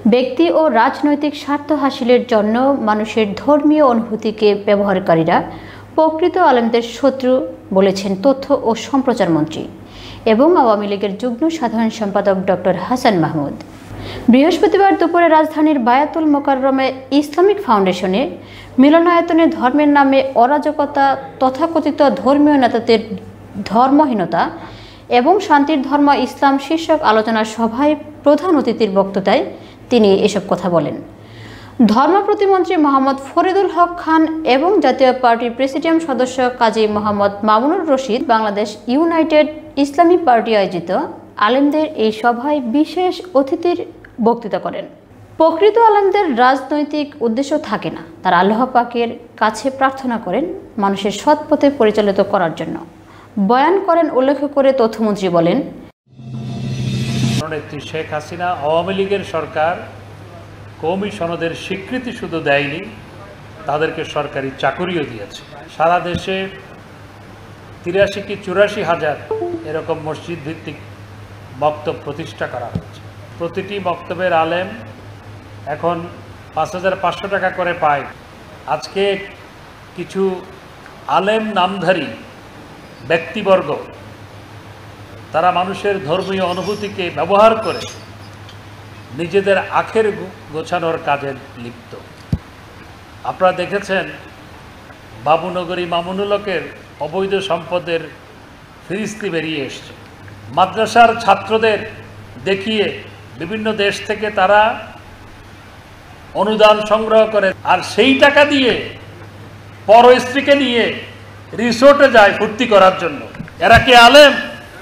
ব্যক্তি ও রাজনৈতিক স্বার্থ হাসিলের জন্য মানুষের ধর্মীয় অনুভূতিকে ব্যবহারকারীরা প্রকৃত আলেমদের শত্রু বলেছেন তথ্য ও সম্প্রচার মন্ত্রী এবং আওয়ামী লীগের যুগ্ম সাধারণ সম্পাদক ডক্টর হাসান মাহমুদ। বৃহস্পতিবার দুপুরে রাজধানীর বায়াতুল মোকাররমে ইসলামিক ফাউন্ডেশনে মিলনায়তনে ধর্মের নামে অরাজকতা, তথাকথিত ধর্মীয় নেতাদের ধর্মহীনতা এবং শান্তির ধর্ম ইসলাম শীর্ষক আলোচনা সভায় প্রধান অতিথির বক্তৃতায় তিনি এসব কথা বলেন। ধর্ম প্রতিমন্ত্রী মোহাম্মদ ফরিদুল হক খান এবং জাতীয় পার্টির প্রেসিডিয়াম সদস্য কাজী মোহাম্মদ মামুনুর রশিদ বাংলাদেশ ইউনাইটেড ইসলামী পার্টি আয়োজিত আলেমদের এই সভায় বিশেষ অতিথির বক্তৃতা করেন। প্রকৃত আলেমদের রাজনৈতিক উদ্দেশ্য থাকে না, তারা আল্লাহ পাকের কাছে প্রার্থনা করেন মানুষের সৎ পথে পরিচালিত করার জন্য। বয়ান করেন উল্লেখ করে তথ্যমন্ত্রী বলেন, নেত্রী শেখ হাসিনা আওয়ামী লীগের সরকার কওমি সনদের স্বীকৃতি শুধু দেয়নি, তাদেরকে সরকারি চাকরিও দিয়েছে। সারা দেশে 83 কি 84 হাজার এরকম মসজিদ ভিত্তিক মক্তব প্রতিষ্ঠা করা হয়েছে। প্রতিটি মক্তবের আলেম এখন 5,500 টাকা করে পায়। আজকে কিছু আলেম নামধারী ব্যক্তিবর্গ তারা মানুষের ধর্মীয় অনুভূতিকে ব্যবহার করে নিজেদের আখের গোছানোর কাজে লিপ্ত। আপনারা দেখেছেন বাবুনগরী মামুনুল হকের অবৈধ সম্পদের ফিরিস্তি বেরিয়ে এসছে। মাদ্রাসার ছাত্রদের দেখিয়ে বিভিন্ন দেশ থেকে তারা অনুদান সংগ্রহ করে, আর সেই টাকা দিয়ে পর স্ত্রীকে নিয়ে রিসোর্টে যায় ফুর্তি করার জন্য। এরা কি আলেম?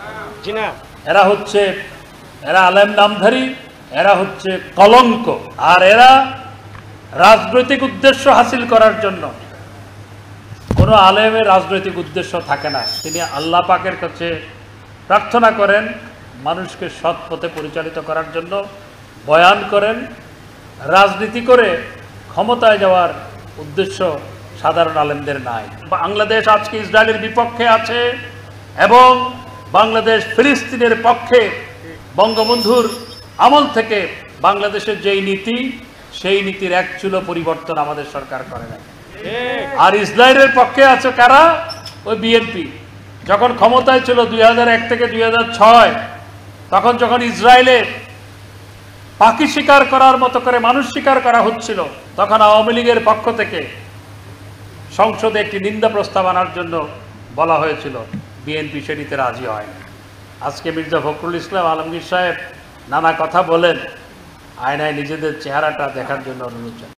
এরা আলেম নামধারী, এরা হচ্ছে কলঙ্ক। আর এরা রাজনৈতিক উদ্দেশ্য হাসিল করার জন্য, কোনো আলেমের রাজনৈতিক উদ্দেশ্য থাকে না। তিনি আল্লাহ পাকের কাছে প্রার্থনা করেন মানুষকে সৎ পথে পরিচালিত করার জন্য, বয়ান করেন। রাজনীতি করে ক্ষমতায় যাওয়ার উদ্দেশ্য সাধারণ আলেমদের নাই। বাংলাদেশ আজকে ইসরায়েলের বিপক্ষে আছে এবং বাংলাদেশ ফিলিস্তিনের পক্ষে। বঙ্গবন্ধুর আমল থেকে বাংলাদেশের যেই নীতি, সেই নীতির এক চুলো পরিবর্তন আমাদের সরকার করে না। আর ইসরায়েলের পক্ষে আছে কারা? ওই বিএনপি। যখন ক্ষমতায় ছিল 2001 থেকে 2006, তখন যখন ইসরায়েলের পাখি শিকার করার মতো করে মানুষ শিকার করা হচ্ছিল, তখন আওয়ামী লীগের পক্ষ থেকে সংসদে একটি নিন্দা প্রস্তাব আনার জন্য বলা হয়েছিল। বিএনপি সেটিতে রাজি হয়। আজকে মির্জা ফখরুল ইসলাম আলমগীর সাহেব নানা কথা বলেন, আয়নায় নিজেদের চেহারাটা দেখার জন্য অনুরোধ।